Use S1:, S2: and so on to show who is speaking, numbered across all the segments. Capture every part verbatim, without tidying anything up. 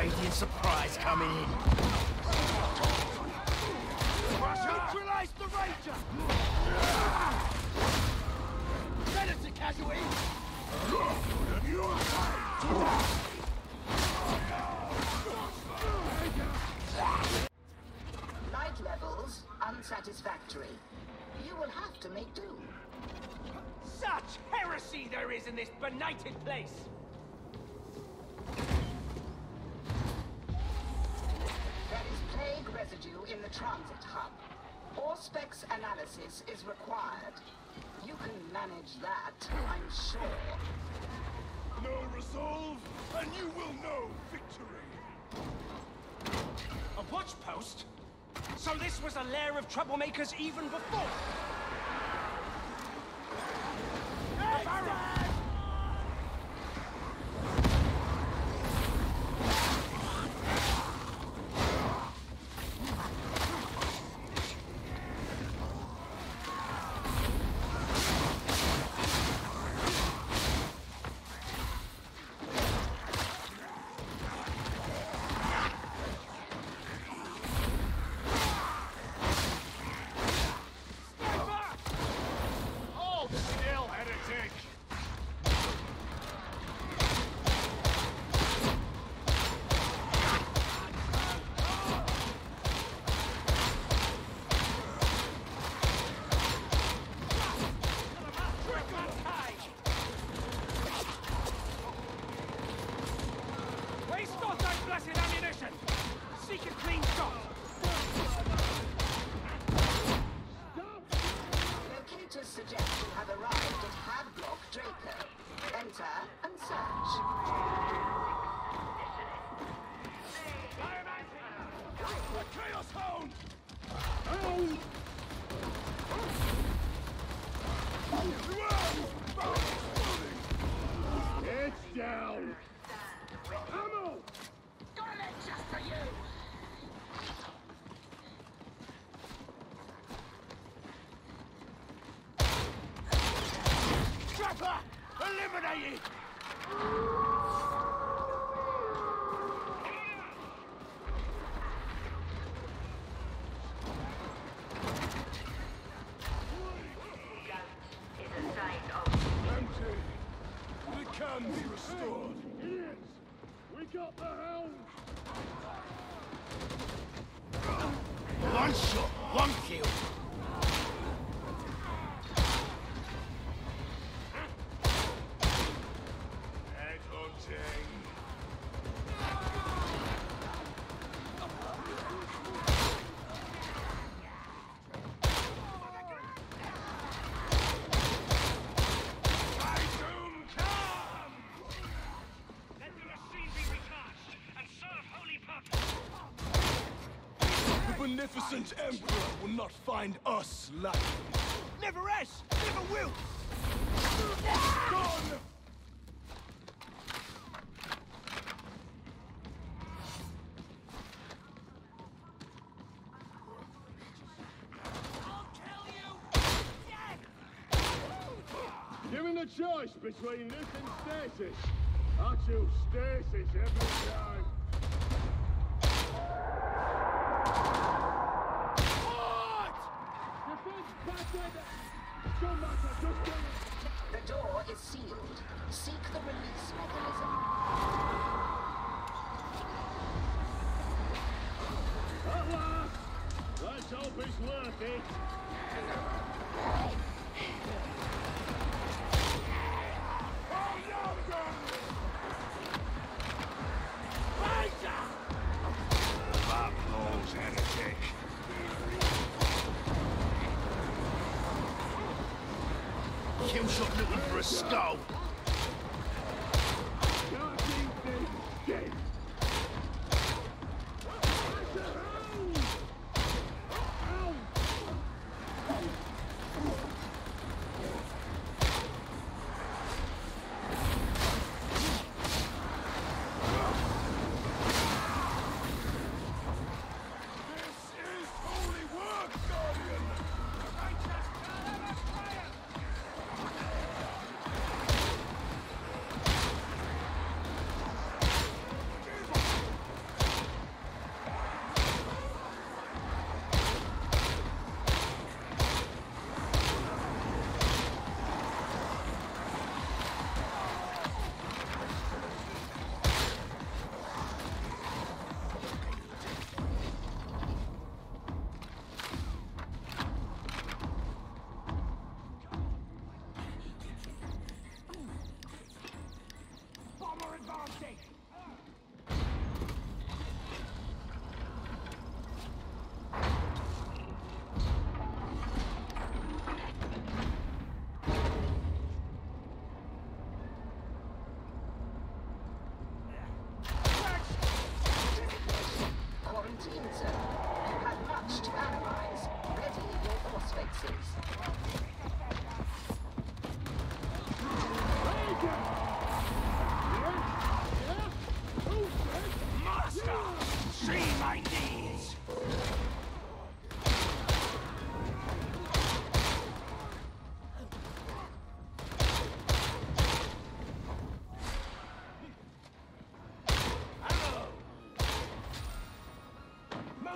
S1: Radiant surprise coming in. Neutralize the Ranger! Predator casualty!
S2: Light levels unsatisfactory. You will have to make do.
S1: Such heresy there is in this benighted place!
S2: There is plague residue in the transit hub. Auspex analysis is required. You can manage that, I'm sure.
S3: No resolve, and you will know victory.
S1: A watch post? So this was a lair of troublemakers even before? Hey, Dad! Eliminated!
S3: Empty! It can be restored! Idiots! We got the helm!
S1: One shot, one kill!
S3: Beneficent Emperor will not find us lacking.
S1: Never has! Never will!
S3: Gone!
S1: I'll tell you!
S3: Given a choice between this and stasis, I choose stasis every time.
S2: The door is sealed. Seek the release mechanism.
S3: At last! Let's hope it's worth it. Oh, no,
S1: That blows heretic. Killshot looking for a skull.
S3: Dead.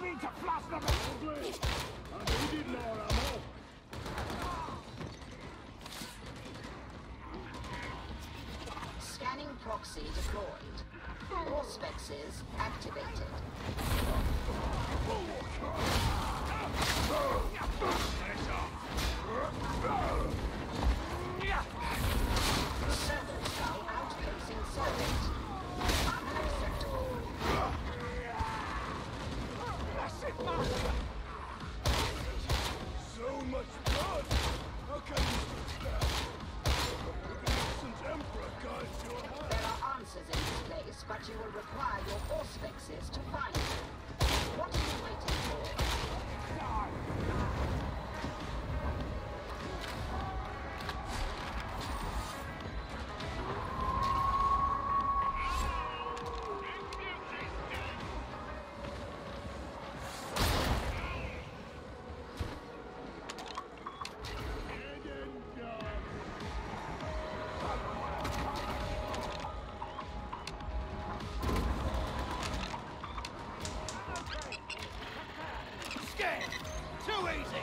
S1: mean to flush them!
S3: Ugly! I needed more ammo!
S2: Scanning proxy deployed. Auspexes activated. Servo skull outpacing servant. Unacceptable.
S1: That's it, Master!
S3: So much blood! How can you do that? The innocent Emperor guides your hand!
S2: There are answers in this place, but you will require your auspexes to find them. What are you waiting for?
S1: Too easy!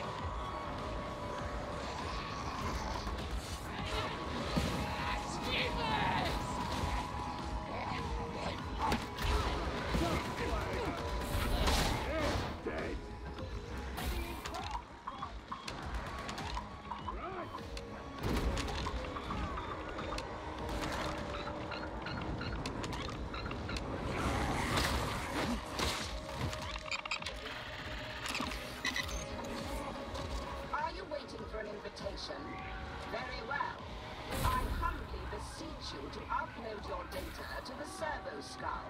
S2: Very well. I humbly beseech you to upload your data to the servo skull.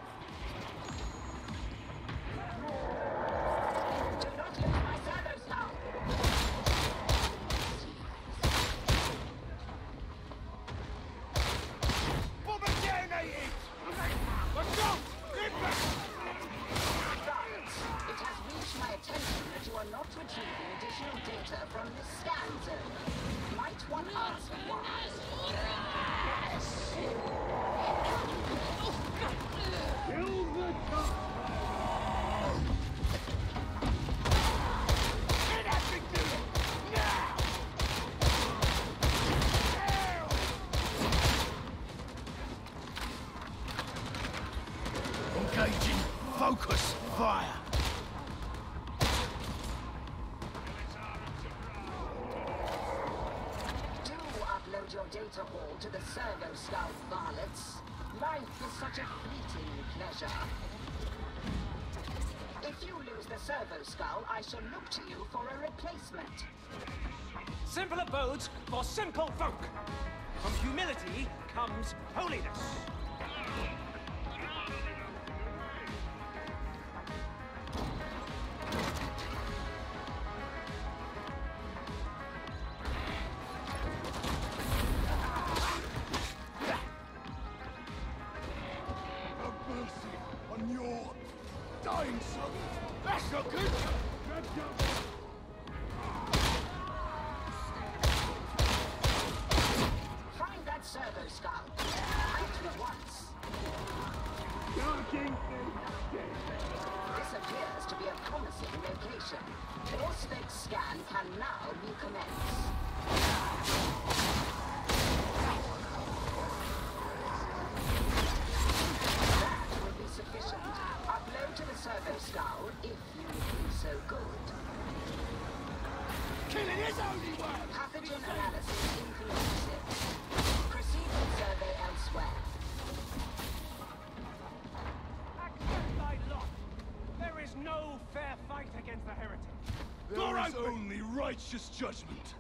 S2: Do not use my servo skull!
S1: Bombardier! Let's go!
S2: But it has reached my attention that you are not retrieving additional data from the scan zone. Might one ask why?
S3: Kill the top!
S1: Get everything! Now!
S4: Engaging. Focus. Fire.
S2: Your data all to the servo skull, varlets. Life is such a fleeting pleasure. If you lose the servo skull, I shall look to you for a replacement.
S1: Simple abodes for simple folk. From humility comes holiness.
S3: That's not good! Good job!
S2: Find that servo skull. At once.
S3: Darking
S2: This appears to be a promising location. Auspex scan can now be commenced. That will be sufficient. Upload to the servo skull if you feel so good.
S1: Killing is only one!
S2: Pathogen analysis inconclusive. Proceed with survey elsewhere.
S1: Accept thy lot. There is no fair fight against the heretic.
S3: There is only righteous judgment.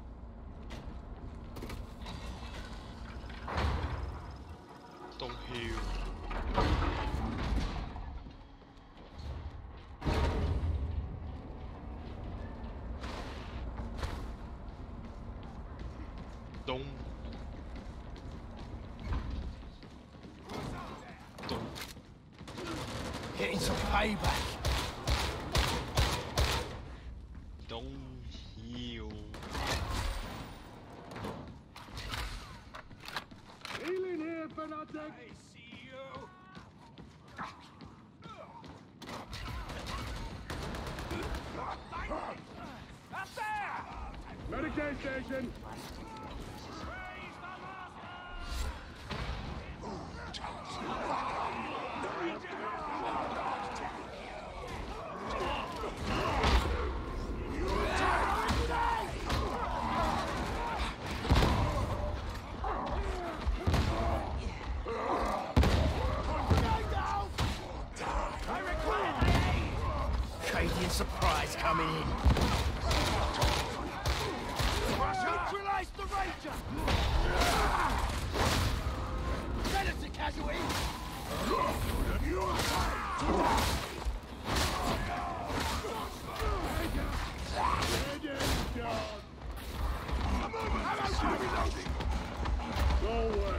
S5: Don't heal. Don't. Don't.
S4: Getting some payback.
S5: Don't heal.
S3: Healing here, fanatic!
S1: I see you.
S3: Medicaid station!
S4: Surprise coming in.
S1: Neutralize the Ranger! Predator casualty!
S3: Go away.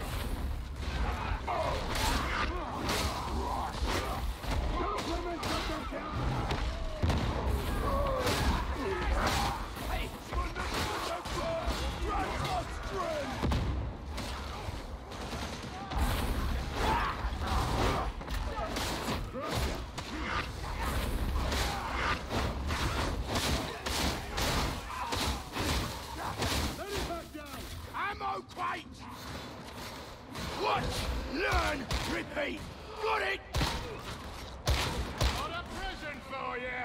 S4: Watch, learn, repeat. Got it?
S3: Got a present for you.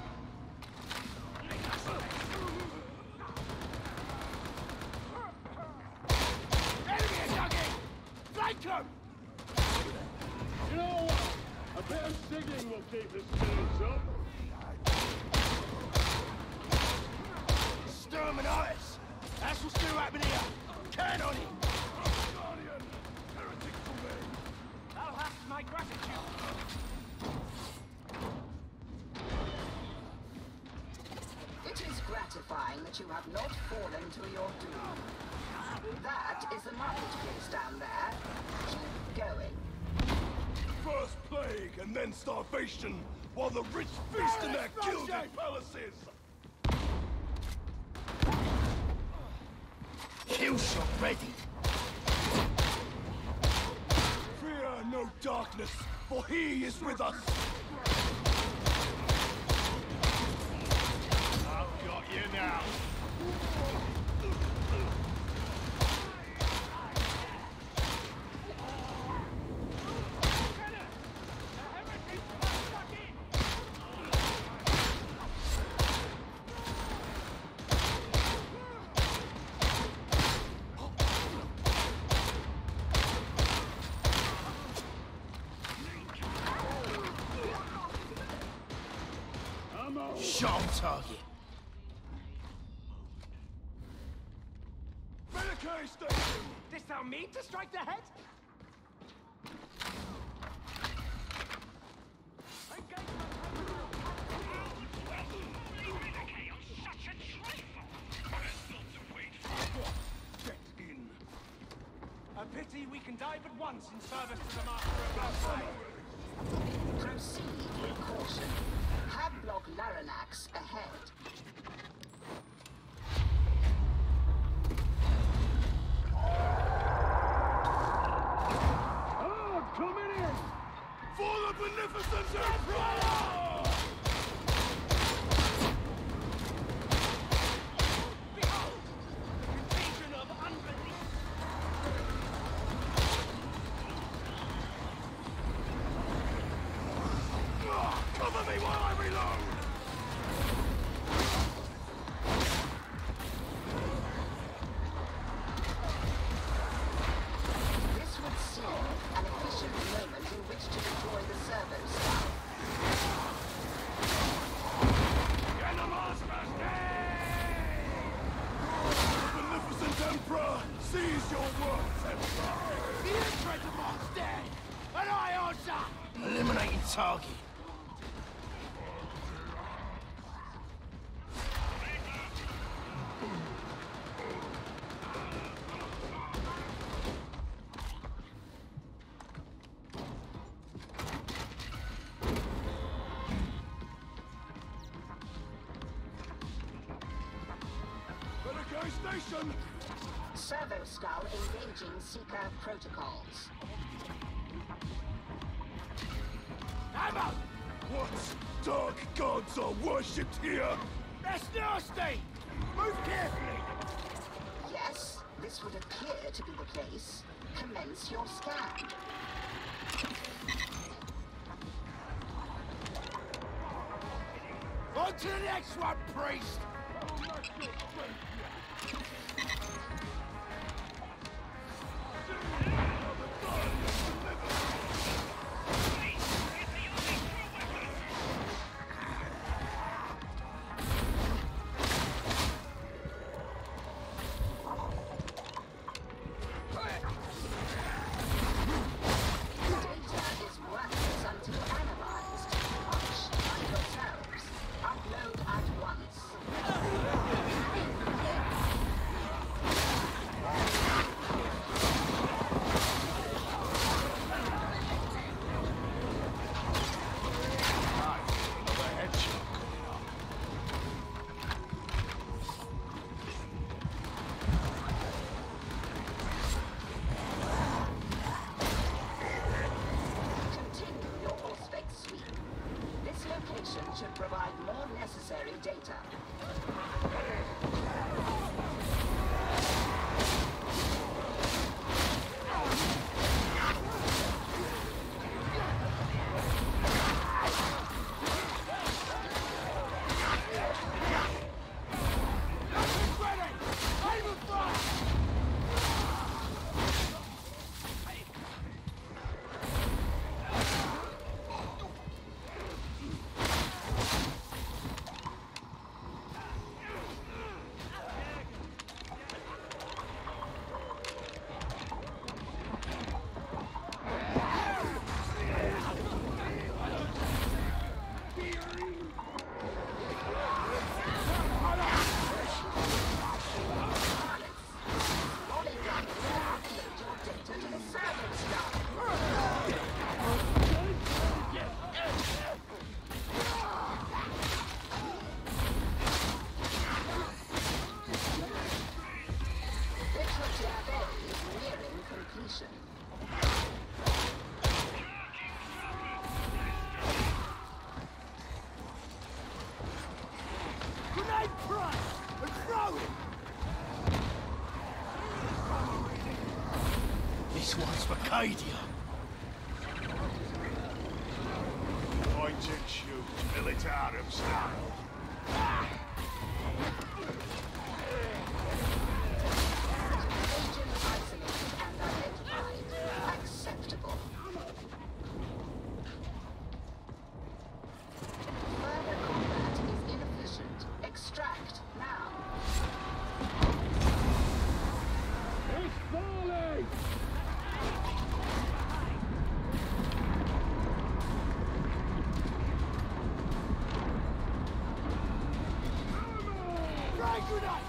S1: Enemy attacking! Flank him!
S3: You know what? A bit of singing will keep the spirits up.
S4: Exterminatus! That's what's still happening here. Turn on him.
S1: That'll have my gratitude.
S2: It is gratifying that you have not fallen to your doom. That is the marketplace down there. Keep going.
S6: First plague and then starvation, while the rich feast in their gilded palaces!
S4: Kill shot ready.
S6: Fear no darkness, for he is with us!
S3: I've got you now.
S4: Shot on target.
S6: Medicaid station!
S1: Didst thou mean to strike the head?
S6: Get in!
S1: A pity we can die but once in service to the master of outside.
S2: Proceed with caution. Hadblock Laranax ahead.
S3: Oh, coming in!
S6: For the beneficent Emperor!
S1: Behold! The contagion of unbelief!
S6: Cover me while I reload!
S2: This would seem an efficient moment in which to deploy the servo staff.
S6: Get the monsters dead! Beneficent Emperor, seize your words, Emperor!
S4: The Emperor's dead, and I answer. Eliminating target.
S6: Medicaid station!
S2: Servo skull engaging seeker protocols.
S1: Ammo!
S6: What dark gods are worshipped here?
S1: That's nasty! Move carefully!
S2: this would appear to be the case, commence your scan.
S4: On to the next one, priest!
S2: Should provide more necessary data.
S4: This one's for Cadia.
S6: Point and shoot, Munitorum style.
S2: Agent isolated and identified. Acceptable. Further combat is inefficient. Extract now.
S3: It's falling!
S4: Frag grenade!